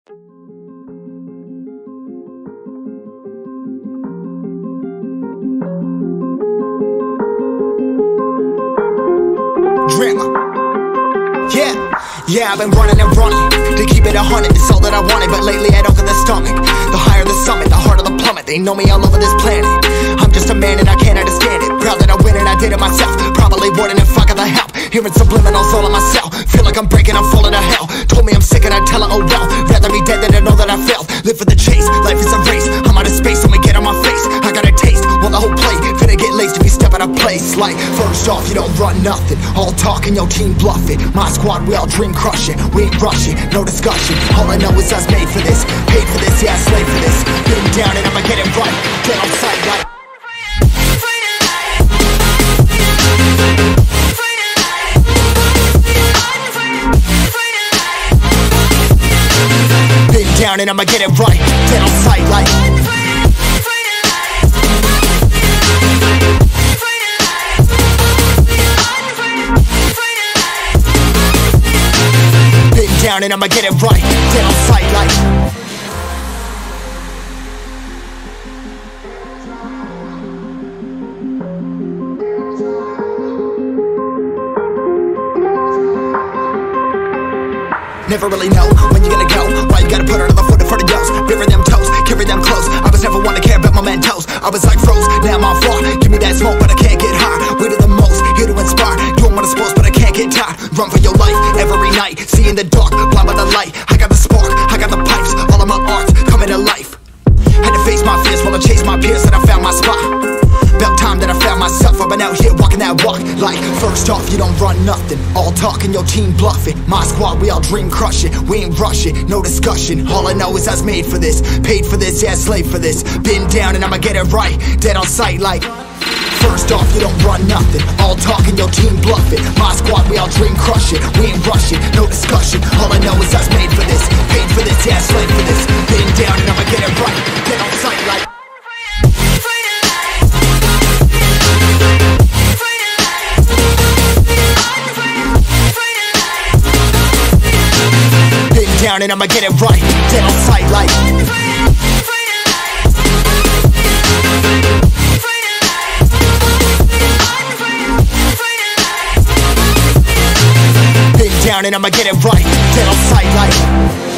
Drama. Yeah, I've been running and running to keep it 100, it's all that I wanted. But lately I don't get the stomach. The higher the summit, the harder the plummet. They know me all over this planet. I'm just a man and I can't understand it. Proud that I win and I did it myself. Probably wouldn't if I got the help. Hearing subliminals all on myself. Feel like I'm breaking, I'm falling to hell. Told me I'm sick and I tell her, oh well. Rather be dead than to know that I failed. Live for the chase, life is a race. I'm out of space, I'ma get on my face. I got a taste, well the whole plate finna get laced if you step out of place. Like, first off, you don't run nothing. All talk and your team bluff it. My squad, we all dream crushing. We ain't rushing, no discussion. All I know is I was made for this. Paid for this, yeah, slave for this. Been down and I'ma get it right. Get on sight like down and I'ma get it right. Dead on sight like been down and I'ma get it right. Dead on sight like never really know when you're gonna go. Why you gotta put another foot in front of yours? Bury them toes, carry them close. I was never one to care about my mentos. I was like froze, now I'm on floor. Give me that smoke, but I can't get high. We do the most, here to inspire. Doing what I'm supposed, but I can't get tired. Run for your life, every night. See in the dark, blind by the light. I got the spark, I got the pipes. All of my arts coming to life. Had to face my fears while I chased my peers, and I found my spot. About time that I found myself. I've been out here walking that walk. Like, first off, you don't run nothing. All talk and your team bluffing. My squad, we all dream crushing. We ain't rushing, no discussion. All I know is I was made for this. Paid for this, yeah, slave for this. Been down and I'ma get it right. Dead on sight like first off, you don't run nothing. All talk and your team bluffing. My squad, we all dream crushing. We ain't rushing, no discussion. All I know is I was made for this. Paid for this, yeah, slave for this. Been down and I'ma get it right. Dead on sight like down and I'ma get it right. Dead on sight like been down and I'ma get it right. Dead on sight like